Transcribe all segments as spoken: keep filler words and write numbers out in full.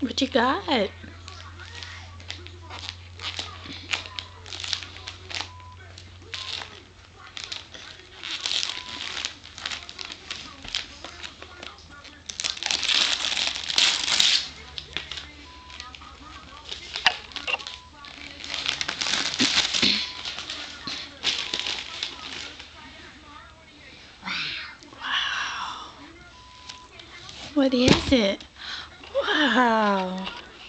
What you got? Wow. What is it? Wow.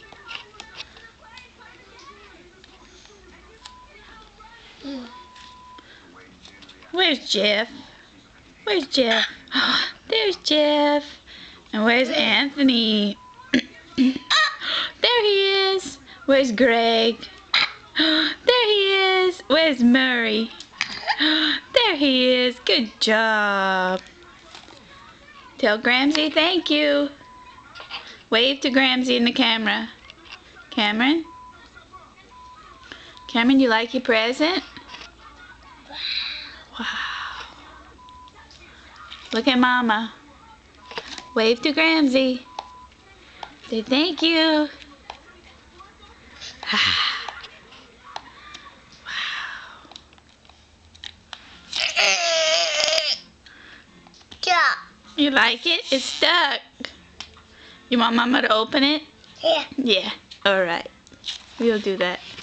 Where's Jeff? Where's Jeff? There's Jeff. And where's Anthony? There he is. Where's Greg? There he is. Where's Murray? There he is. Good job. Tell Gramzie thank you. Wave to Gramzie in the camera. Cameron? Cameron, you like your present? Wow. Look at Mama. Wave to Gramzie. Say thank you. Wow. You like it? It's stuck. You want Mama to open it? Yeah. Yeah. Alright. We'll do that.